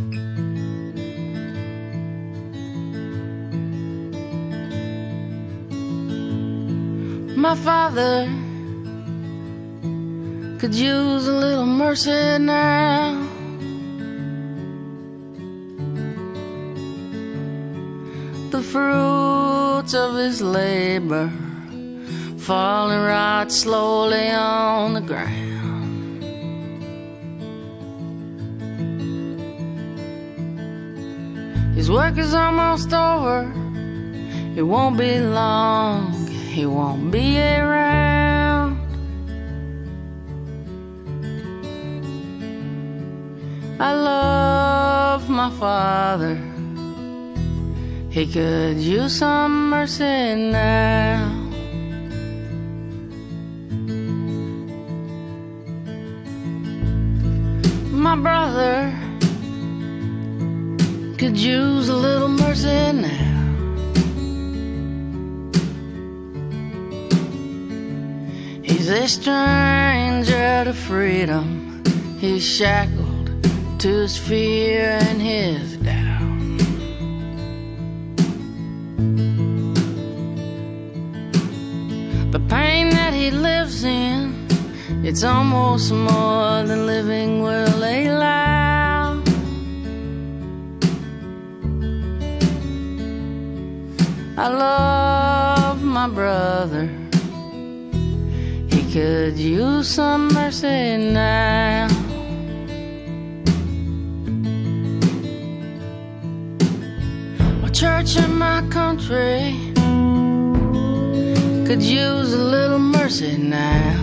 My father could use a little mercy now. The fruits of his labor falling right slowly on the ground. His work is almost over. It won't be long. He won't be around. I love my father. He could use some mercy now. My brother could use a little mercy now. He's a stranger to freedom. He's shackled to his fear and his doubt. The pain that he lives in, it's almost more than living will allow. I love my brother. He could use some mercy now. My church and my country could use a little mercy now.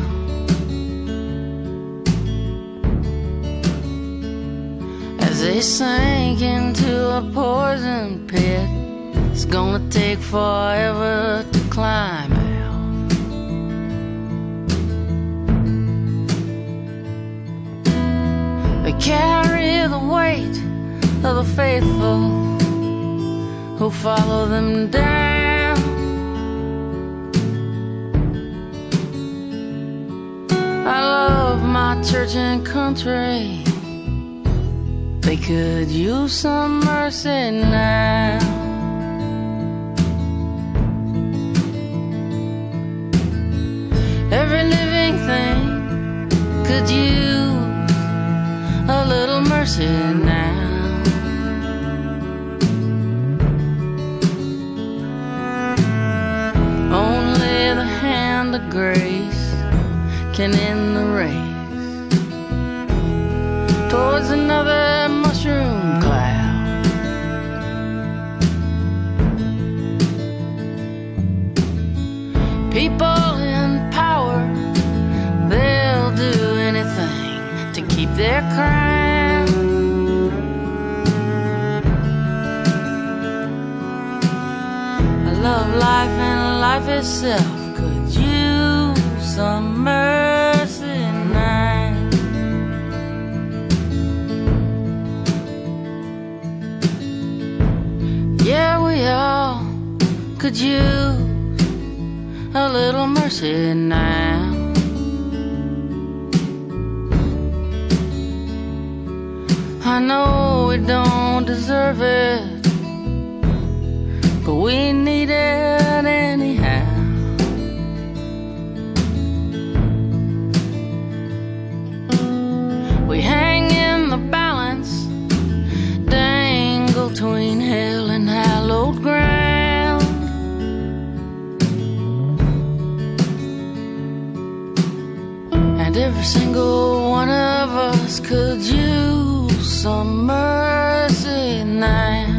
As they sink into a poison pit, it's gonna take forever to climb out. They carry the weight of the faithful who follow them down. I love my church and country. They could use some mercy now. Every living thing could use a little mercy now. Only the hand of grace can end the race towards another mushroom cloud. People in power, they'll do anything to keep their crown. I love life and life itself could use some mercy now. Yeah, we all could use a little mercy now. I know we don't deserve it, but we need it anyhow. We hang in the balance, dangle between hell and hallowed ground. And every single one of us could use some mercy now.